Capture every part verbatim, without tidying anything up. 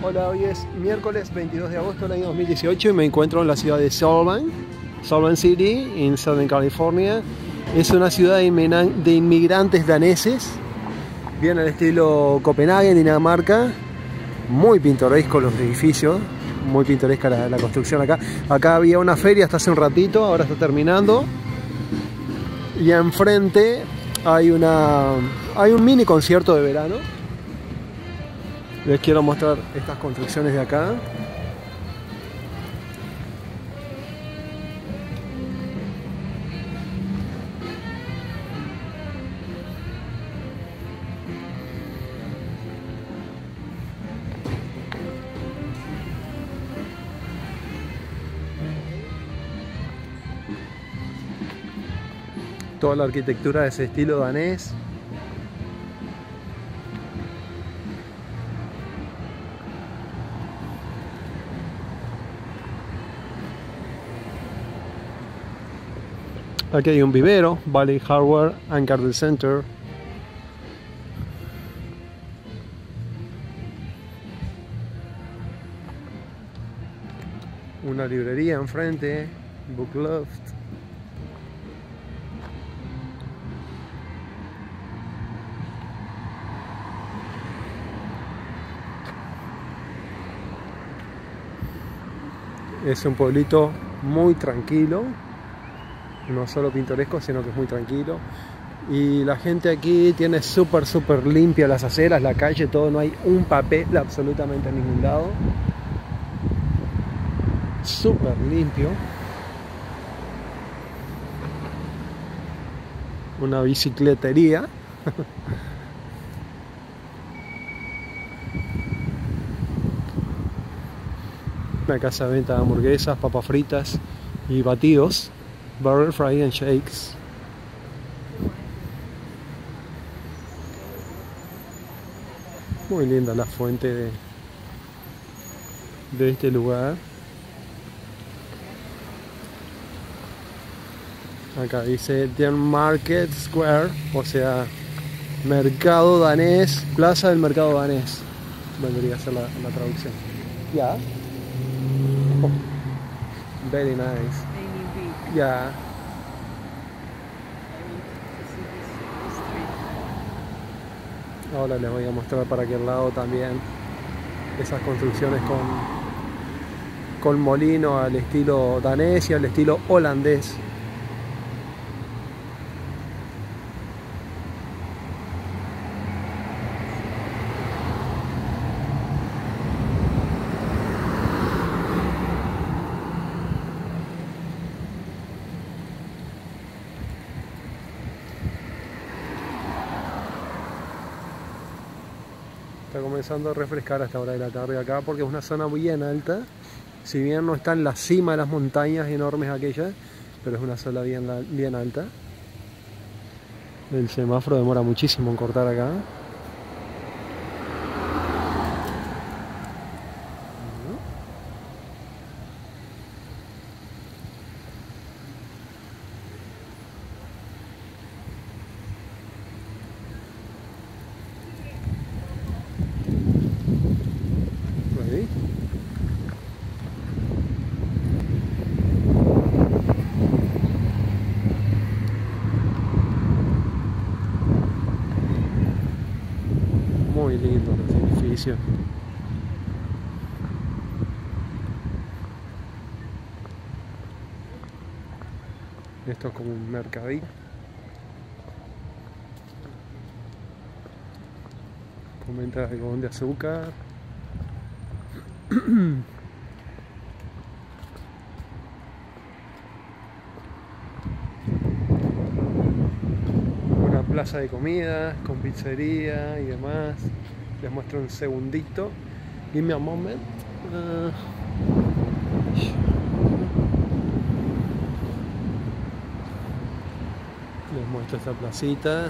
Hola, hoy es miércoles veintidós de agosto del año dos mil dieciocho y me encuentro en la ciudad de Solvang, Solvang City, en Southern California. Es una ciudad de inmigrantes daneses, bien al estilo Copenhague, Dinamarca. Muy pintoresco los edificios, muy pintoresca la, la construcción acá. Acá había una feria hasta hace un ratito, ahora está terminando. Y enfrente hay, una, hay un mini concierto de verano. Les quiero mostrar estas construcciones de acá. Toda la arquitectura de ese estilo danés. Aquí hay un vivero, Valley Hardware and Garden Center. Una librería enfrente, Book Loft. Es un pueblito muy tranquilo. No solo pintoresco, sino que es muy tranquilo. Y la gente aquí tiene súper, súper limpia las aceras, la calle, todo. No hay un papel absolutamente en ningún lado. Súper limpio. Una bicicletería. Una casa de venta de hamburguesas, papas fritas y batidos. Burger, fry and shakes. Muy linda la fuente de, de este lugar. Acá dice The Market Square, o sea, mercado danés, plaza del mercado danés. Vendría a ser la, la traducción. Ya. Yeah. Oh, very nice. Ya. Ahora les voy a mostrar para aquel lado también esas construcciones con, con molino al estilo danés y al estilo holandés. Está comenzando a refrescar a esta hora de la tarde acá porque es una zona bien alta. Si bien no está en la cima de las montañas enormes aquellas, pero es una zona bien, bien alta. El semáforo demora muchísimo en cortar acá. Muy lindo los edificios. Esto es como un mercadito. Con venta de algodón de azúcar. Una plaza de comida con pizzería y demás. Les muestro un segundito. Give me a moment. Uh... Les muestro esta placita.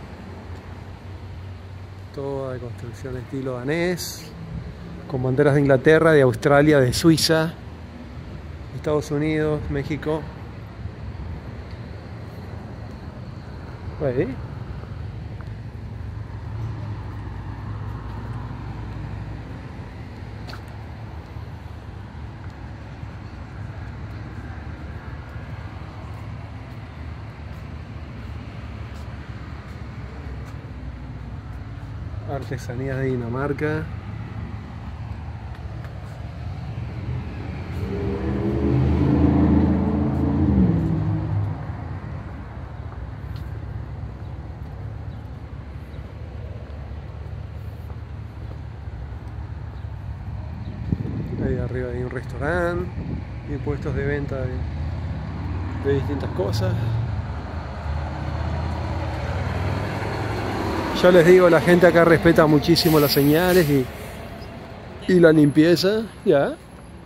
Toda de construcción estilo danés. Con banderas de Inglaterra, de Australia, de Suiza, Estados Unidos, México. Ahí. Artesanías de Dinamarca. Ahí arriba hay un restaurante y puestos de venta de, de distintas cosas. Ya les digo, la gente acá respeta muchísimo las señales y, y la limpieza. Ya.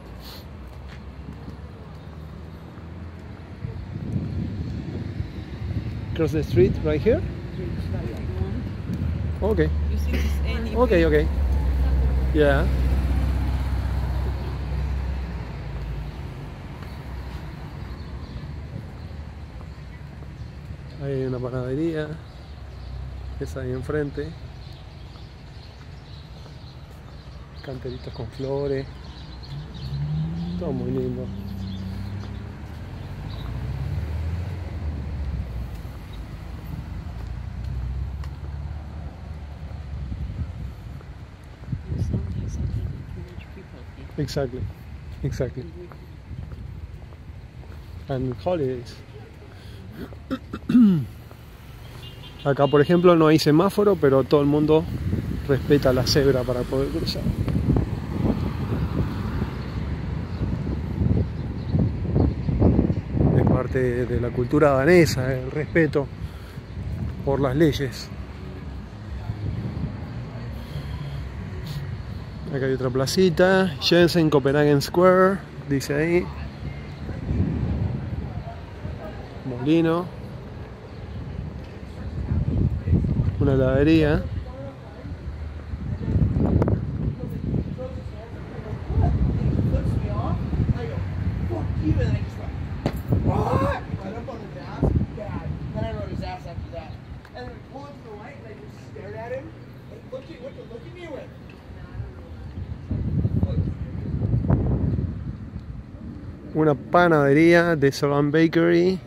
Cross the street right here. Okay. Okay, okay. Yeah. Ahí hay una panadería, esa ahí enfrente, canteritos con flores, todo muy lindo. Exactly, exactly. And holidays. Acá por ejemplo no hay semáforo, pero todo el mundo respeta la cebra para poder cruzar. Es parte de la cultura danesa, el respeto por las leyes. Acá hay otra placita, Jensen Copenhagen Square, dice ahí. Molino. Una heladería. Una panadería de Solvan Bakery.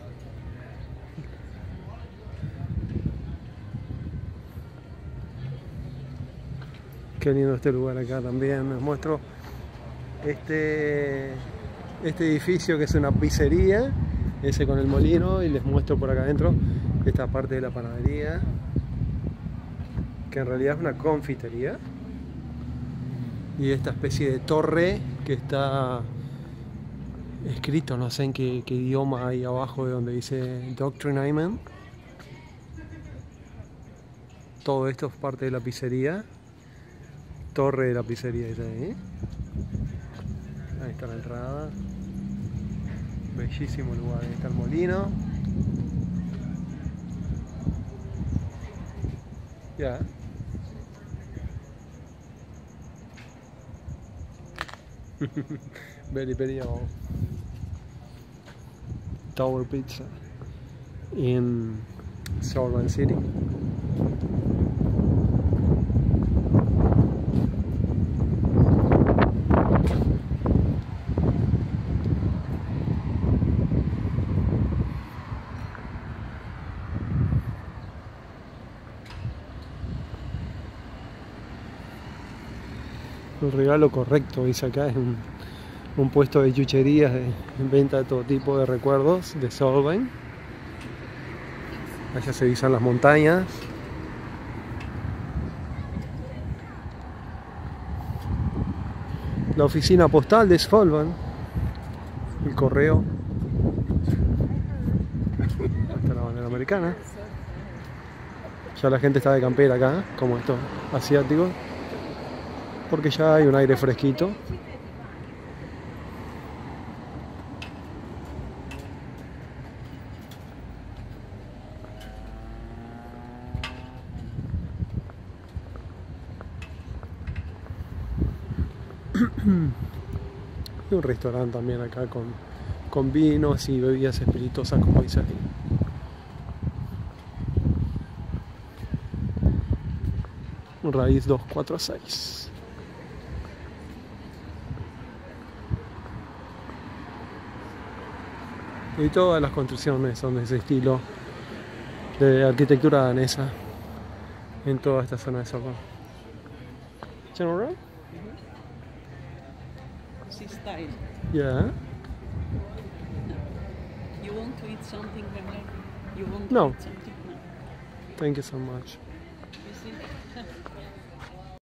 Qué lindo este lugar acá también. Les muestro este, este edificio que es una pizzería, ese con el molino, y les muestro por acá adentro esta parte de la panadería, que en realidad es una confitería, y esta especie de torre que está escrito, no sé en qué, qué idioma hay abajo de donde dice Doctrinamen. Todo esto es parte de la pizzería. Torre de la pizzería dice ahí. Ahí está la entrada. Bellísimo lugar. Ahí está el molino. Ya. Very, very old. Tower Pizza in Solvan City. El regalo correcto, dice acá, es un, un puesto de chucherías de venta de todo tipo de recuerdos de Solvan. Allá se visan las montañas. La oficina postal de Solvan, el correo. Hasta la bandera americana. Ya la gente está de campera acá, como estos asiáticos, porque ya hay un aire fresquito. Y un restaurante también acá con, con vinos y bebidas espirituosas, como dice aquí. Raíz doscientos cuarenta y seis. Y todas las construcciones son de ese estilo de arquitectura danesa en toda esta zona de Solvan. restaurant? This style. Yeah. You want to eat something, Bernard? You want No. to eat something? No. Thank you so much. You see?